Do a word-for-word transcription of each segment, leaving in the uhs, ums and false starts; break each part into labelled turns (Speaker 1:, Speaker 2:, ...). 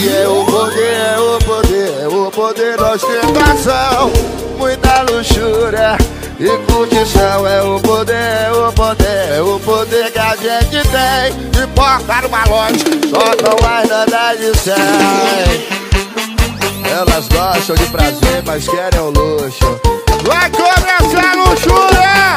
Speaker 1: É o poder, é o poder, é o poder da ostentação. Muita luxúria e curtição. É o poder, é o poder, é o poder que a gente tem. De portar uma loja, só não vai nada de cem. Elas gostam de prazer, mas querem o luxo. Vai começar a luxúria!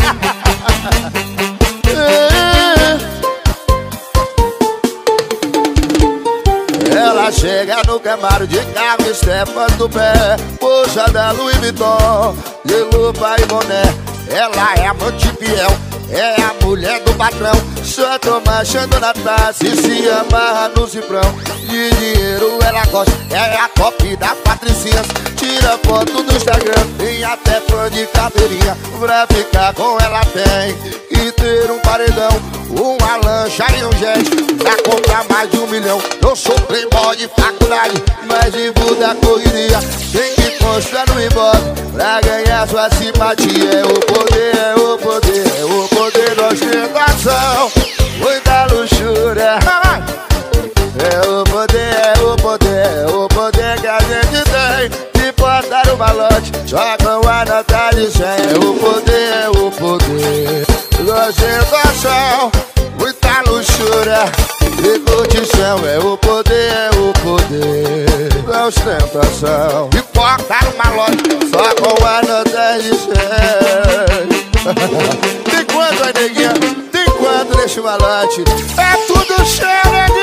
Speaker 1: Ela chega no Camaro de carro, Stefan do pé, puxa da Louis Vuitton, de lupa e boné. Ela é amante fiel, é a mulher do patrão. Só toma achando na taça e se amarra no ciprão. De dinheiro ela gosta, é a top da Patricinhas. Tira foto do Instagram, tem até fã de carteirinha. Pra ficar com ela tem que ter um paredão, uma lancha e um jet pra comprar mais de um milhão. Eu sou playboy de faculdade, mas vivo da correria. Tem que constar no Ibope pra ganhar sua simpatia. É o poder, é o poder, é o poder da ostentação. Muita luxúria. É o poder, é o poder, é o poder que a gente tem. De botar o malote, jogam a nota de cem. É o poder, é o poder da ostentação. Muita luxúria e curtição. É o poder, é o poder da ostentação. De botar o malote, só com a nota de cem. Tem quanto, aí, neguinha? Tem quanto nesse malote? É tudo cheio, neguinha!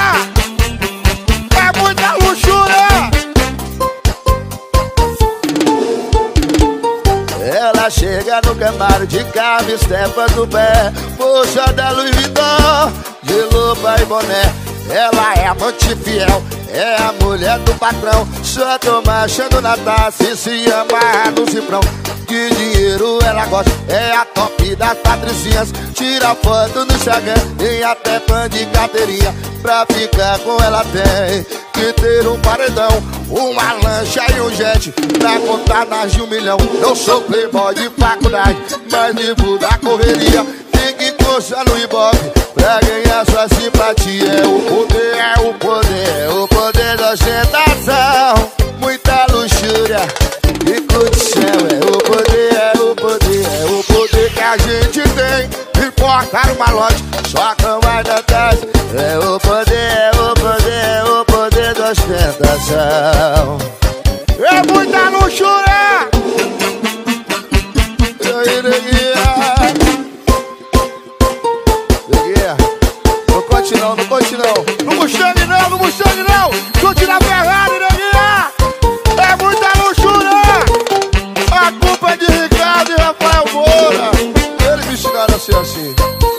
Speaker 1: É muita luxúria! Ela chega no Camaro de carro, Stefan do pé, puxa da Louis Vuitton, de lupa e boné. Ela é amante fiel, é a mulher do patrão. Só toma achando na taça e se amarra no ciprão. De dinheiro ela gosta, é a top das Patricinhas. Tira foto no Instagram, tem até fã de carteirinha. Pra ficar com ela tem que ter um paredão, uma lancha e um jet pra contar mais de um milhão. Eu sou playboy de faculdade, mas vivo da correria. Tem que coçar no Ibope pra ganhar sua simpatia. É o poder, é o poder, é o poder da ostentação. Muita luxúria e curtição. É o poder, é o poder, é o poder que a gente tem. Importar uma loja, só com mais da taça. É o poder, é o poder, é o poder da ostentação. É muita luxúria! E aí, neguinha? Neguinha, não conte não, não conte não. No Mustang não, no Mustang não. Chute na Ferrari, neguinha. É muita luxúria. A culpa é de Ricardo e Rafael Moura. Eles me ensinaram a ser assim.